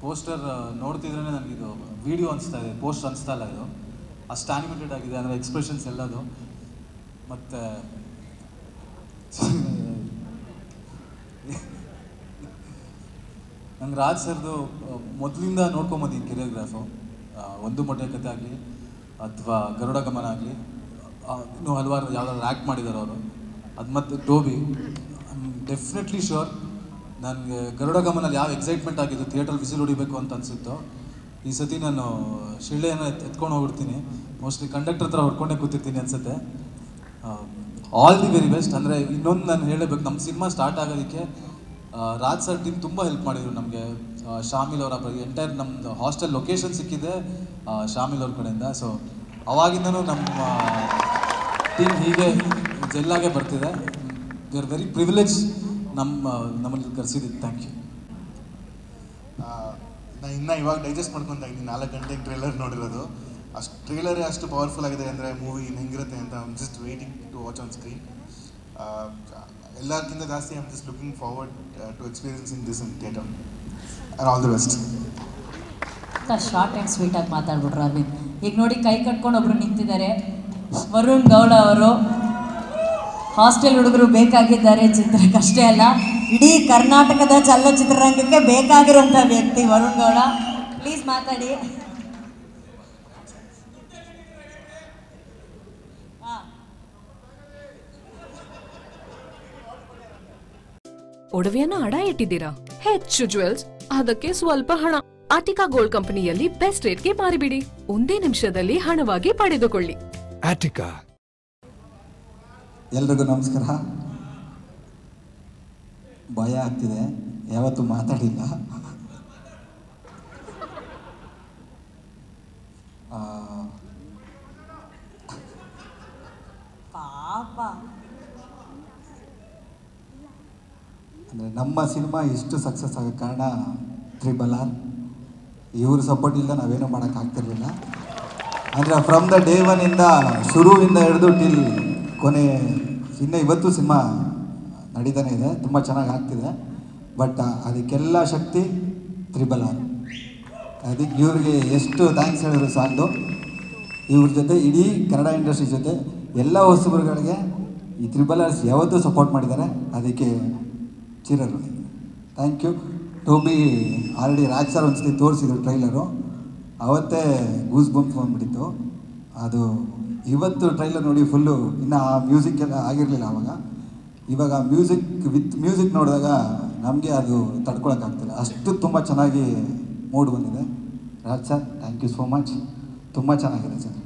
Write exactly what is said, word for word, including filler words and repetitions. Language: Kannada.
ಪೋಸ್ಟರ್ ನೋಡ್ತಿದ್ರೇ ನನಗಿದು ವಿಡಿಯೋ ಅನಿಸ್ತಾ ಇದೆ, ಪೋಸ್ಟ್ ಅನಿಸ್ತಾ ಇಲ್ಲ. ಇದು ಅಷ್ಟು ಆನಿಮೇಟೆಡ್ ಆಗಿದೆ, ಅಂದರೆ ಎಕ್ಸ್ಪ್ರೆಷನ್ಸ್ ಎಲ್ಲದು. ಮತ್ತು ನಂಗೆ ರಾಜ್ ಸರ್ದು ಮೊದಲಿಂದ ನೋಡ್ಕೊಂಬಂದಿದ್ದೀನಿ ಕೆರಿಯೋಗ್ರಾಫು. ಒಂದು ಮೊಟ್ಟೆ ಕಥೆ ಆಗಲಿ ಅಥವಾ ಗರುಡ ಗಮನ ಆಗಲಿ, ಇನ್ನೂ ಹಲವಾರು ಯಾವ್ದಾದ್ರು ಆ್ಯಕ್ಟ್ ಮಾಡಿದ್ದಾರೆ ಅವರು. ಅದು ಮತ್ತು Toby, I am definitely sure ನನಗೆ ಗರುಡ ಗಮನಲ್ಲಿ ಯಾವ ಎಕ್ಸೈಟ್ಮೆಂಟ್ ಆಗಿದ್ದು ಥಿಯೇಟ್ರಲ್ಲಿ ವಿಸಿಲ್ ಹೊಡಿಬೇಕು ಅಂತ ಅನಿಸುತ್ತೋ, ಈ ಸತಿ ನಾನು ಶಿಳ್ಳೆಯನ್ನು ಎತ್ ಎತ್ಕೊಂಡು ಹೋಗ್ಬಿಡ್ತೀನಿ. ಮೋಸ್ಟ್ಲಿ ಕಂಡಕ್ಟರ್ ಹತ್ರ ಹೊಡ್ಕೊಂಡೇ ಕೂತಿರ್ತೀನಿ ಅನಿಸುತ್ತೆ. All the very best. ಅಂದರೆ ಇನ್ನೊಂದು ನಾನು ಹೇಳಬೇಕು, ನಮ್ಮ ಸಿನಿಮಾ ಸ್ಟಾರ್ಟ್ ಆಗೋದಕ್ಕೆ ರಾಜ್ ಸರ್ ಟೀಮ್ ತುಂಬ ಹೆಲ್ಪ್ ಮಾಡಿದರು ನಮಗೆ. ಶಾಮಿಲ್ ಅವರ ಎಂಟೈರ್ ನಮ್ಮದು ಹಾಸ್ಟೆಲ್ ಲೊಕೇಶನ್ ಸಿಕ್ಕಿದೆ ಶಾಮಿಲ್ ಅವ್ರ ಕಡೆಯಿಂದ. ಸೊ ಅವಾಗಿಂದನೂ ನಮ್ಮ ಟೀಮ್ ಹೀಗೆ ಜೆಲ್ಲಾಗೆ ಬರ್ತಿದೆ. ವಿ ಆರ್ ವೆರಿ ಪ್ರಿವಿಲೇಜ್ ನಮ್ಮ ನಮ್ಮಲ್ಲಿ ಕರೆಸಿದ್ದು. Thank you. ನಾನು ಇನ್ನೂ ಇವಾಗ ಡೈಜೆಸ್ಟ್ ಮಾಡ್ಕೊತಾ ಇದ್ದೀನಿ, ನಾಲ್ಕು ಗಂಟೆಗೆ ಟ್ರೇಲರ್ ನೋಡಿರೋದು. ಅಷ್ಟು ಟ್ರೇಲರೇ ಅಷ್ಟು ಪವರ್ಫುಲ್ ಆಗಿದೆ ಅಂದರೆ ಮೂವಿ ಹೆಂಗಿರುತ್ತೆ ಅಂತ I am just waiting to watch on screen. ಎಲ್ಲಕ್ಕಿಂತ ಜಾಸ್ತಿ I am just looking forward to experiencing this in theatre. And all the best. Short and ಸ್ವೀಟಾಗಿ ಮಾತಾಡ್ಬಿಟ್ರು ಅರವಿಂದ್. ಈಗ ನೋಡಿ, ಕೈ ಕಟ್ಕೊಂಡು ಒಬ್ರು ನಿಂತಿದ್ದಾರೆ, ವರುಣ್ ಗೌಡ ಅವರು. ಹಾಸ್ಟೆಲ್ ಹುಡುಗರು ಬೇಕಾಗಿದ್ದಾರೆ ಚಿತ್ರಕ್ಕಷ್ಟೇ ಅಲ್ಲ, ಇಡೀ ಕರ್ನಾಟಕದ ಚಲನಚಿತ್ರರಂಗಕ್ಕೆ ಬೇಕಾಗಿರುವಂಥ ವ್ಯಕ್ತಿ ವರುಣ್ ಗೌಡ. ಪ್ಲೀಸ್ ಮಾತಾಡಿ. ಒಡವೆಯನ್ನ ಅಡ ಇಟ್ಟಿದ್ದೀರಾ? ಹೆಚ್ಚು ಜ್ಯುವೆಲ್ಸ್, ಅದಕ್ಕೆ ಸ್ವಲ್ಪ ಹಣ. ಆಟಿಕಾ ಗೋಲ್ಡ್ ಕಂಪನಿಯಲ್ಲಿ ಬೆಸ್ಟ್ ರೇಟ್ಗೆ ಮಾರಿಬಿಡಿ. ಒಂದೇ ನಿಮಿಷದಲ್ಲಿ ಹಣವಾಗಿ ಪಡೆದುಕೊಳ್ಳಿ. ಆಟಿಕಾ. ಎಲ್ರಿಗೂ ನಮಸ್ಕಾರ. ಭಯ ಆಗ್ತಿದೆ, ಯಾವತ್ತೂ ಮಾತಾಡಿಲ್ಲ. ಪಾಪ. ಅಂದರೆ ನಮ್ಮ ಸಿನಿಮಾ ಇಷ್ಟು ಸಕ್ಸಸ್ ಆಗೋ ಕಾರಣ ತ್ರಿಬಲ್ ಆರ್. ಇವ್ರ ಸಪೋರ್ಟ್ ಇಲ್ಲ ನಾವೇನೂ ಮಾಡೋಕ್ಕಾಗ್ತಿರ್ಲಿಲ್ಲ. ಅಂದರೆ ಫ್ರಮ್ ದ ಡೇ ಒನ್ನಿಂದ, ಶುರುವಿಂದ ಹಿಡಿದು ಟಿಲ್ ಕೊನೆ, ಇನ್ನು ಇವತ್ತು ಸಿನಿಮಾ ನಡೀತಾನೆ ಇದೆ, ತುಂಬ ಚೆನ್ನಾಗಿ ಆಗ್ತಿದೆ. ಬಟ್ ಅದಕ್ಕೆಲ್ಲ ಶಕ್ತಿ ತ್ರಿಬಲ್ ಆರ್. ಅದಕ್ಕೆ ಇವ್ರಿಗೆ ಎಷ್ಟು ಥ್ಯಾಂಕ್ಸ್ ಹೇಳಿದ್ರು ಸಾಲದು. ಇವ್ರ ಜೊತೆ ಇಡೀ ಕನ್ನಡ ಇಂಡಸ್ಟ್ರಿ ಜೊತೆ ಎಲ್ಲ ಹೊಸಬರುಗಳಿಗೆ ಈ ತ್ರಿಬಲ್ ಆರ್ಸ್ ಯಾವತ್ತೂ ಸಪೋರ್ಟ್ ಮಾಡಿದ್ದಾರೆ, ಅದಕ್ಕೆ ಚಿರರು. Thank you. Toby already Raj sir ಒಂದ್ಸತಿ ತೋರಿಸಿದ್ರು ಟ್ರೈಲರು, ಅವತ್ತೇ ಗೂಸ್ ಬಂಪ್ಸ್ ಬಂದುಬಿಟ್ಟಿತ್ತು. ಅದು ಇವತ್ತು ಟ್ರೈಲರ್ ನೋಡಿ ಫುಲ್ಲು, ಇನ್ನು ಆ ಮ್ಯೂಸಿಕ್ ಎಲ್ಲ ಆಗಿರಲಿಲ್ಲ ಆವಾಗ. ಇವಾಗ ಮ್ಯೂಸಿಕ್ ವಿತ್ ಮ್ಯೂಸಿಕ್ ನೋಡಿದಾಗ ನಮಗೆ ಅದು ತಡ್ಕೊಳಕ್ಕಾಗ್ತಿಲ್ಲ, ಅಷ್ಟು ತುಂಬ ಚೆನ್ನಾಗಿ ಮೂಡ್ ಬಂದಿದೆ. Raj sir thank you so much. ತುಂಬ ಚೆನ್ನಾಗಿದೆ ಸರ್.